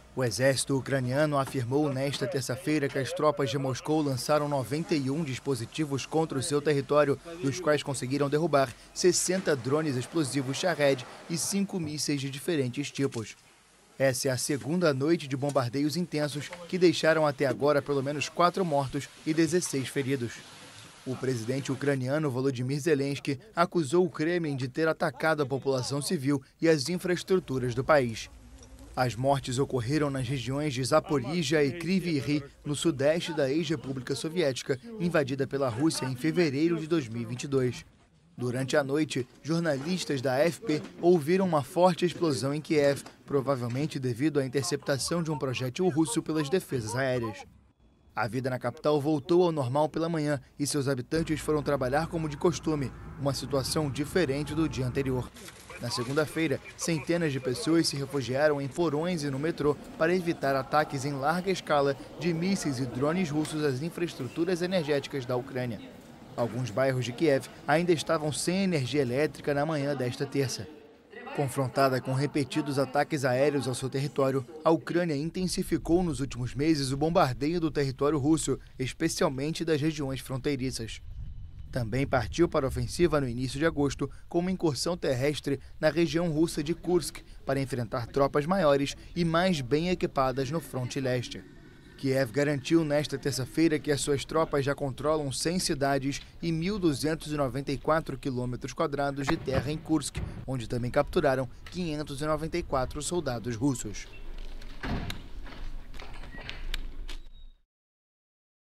O exército ucraniano afirmou nesta terça-feira que as tropas de Moscou lançaram 91 dispositivos contra o seu território, dos quais conseguiram derrubar 60 drones explosivos Shahed e 5 mísseis de diferentes tipos. Essa é a segunda noite de bombardeios intensos que deixaram até agora pelo menos 4 mortos e 16 feridos. O presidente ucraniano Volodymyr Zelensky acusou o Kremlin de ter atacado a população civil e as infraestruturas do país. As mortes ocorreram nas regiões de Zaporizhia e Kryvyi Rih, no sudeste da ex-república soviética, invadida pela Rússia em fevereiro de 2022. Durante a noite, jornalistas da AFP ouviram uma forte explosão em Kiev, provavelmente devido à interceptação de um projétil russo pelas defesas aéreas. A vida na capital voltou ao normal pela manhã e seus habitantes foram trabalhar como de costume, uma situação diferente do dia anterior. Na segunda-feira, centenas de pessoas se refugiaram em porões e no metrô para evitar ataques em larga escala de mísseis e drones russos às infraestruturas energéticas da Ucrânia. Alguns bairros de Kiev ainda estavam sem energia elétrica na manhã desta terça. Confrontada com repetidos ataques aéreos ao seu território, a Ucrânia intensificou nos últimos meses o bombardeio do território russo, especialmente das regiões fronteiriças. Também partiu para a ofensiva no início de agosto com uma incursão terrestre na região russa de Kursk para enfrentar tropas maiores e mais bem equipadas no fronte leste. Kiev garantiu nesta terça-feira que as suas tropas já controlam 100 cidades e 1.294 quilômetros quadrados de terra em Kursk, onde também capturaram 594 soldados russos.